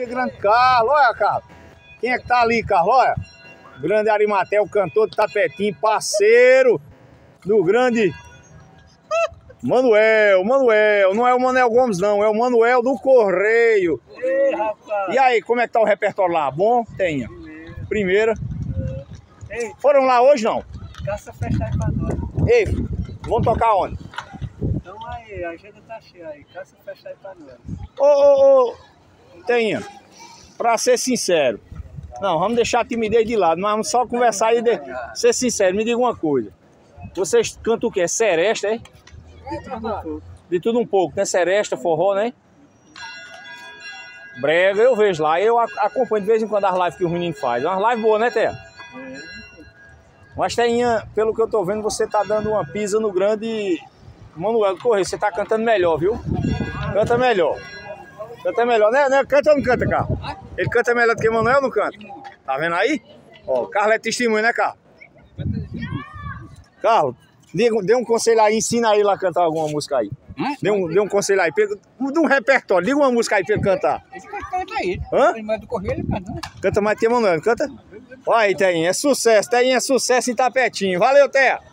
aí, grande Carlos. Olha, Carlos. Quem é que tá ali, Carlos? Olha. Grande Arimatea, o cantor de Tapetim, parceiro do grande Manuel. Não é o Manuel Gomes, não. É o Manuel do Correio. Ei, rapaz. E aí, como é que tá o repertório lá? Bom? Tenha. Primeira. Ei, Foram lá hoje, não? caça fechar aí pra nós. Ei, vamos tocar onde? Então aí, a agenda tá cheia aí. Caça fechar aí pra nós. Ô, Tenha, pra ser sincero, não, vamos deixar a timidez de lado, mas vamos só conversar aí, ser sincero, me diga uma coisa. Vocês cantam o quê? Seresta, é? De tudo um pouco. De tudo um pouco, né? Seresta, forró, né? Brega, eu vejo lá, eu acompanho de vez em quando as lives que os meninos fazem. Umas lives boas, né, Té? Mas, Teinha, pelo que eu tô vendo, você tá dando uma pisa no grande Manuel do Correio. Você tá cantando melhor, viu? Canta melhor. Canta melhor, né? Canta ou não canta, Carlos? Ele canta melhor do que o Manuel ou não canta? Tá vendo aí? Ó, o Carlos é testemunho, né, Carlos? Carlos, dê um conselho aí, ensina ele a cantar alguma música aí. Dê um conselho aí, de um repertório, diga uma música aí pra ele cantar. Ele canta aí. Hã? Mas do Correio ele canta, né? Canta mais que o Manuel, canta? Olha aí, Teinha, é sucesso em Tapetinho. Valeu, Té!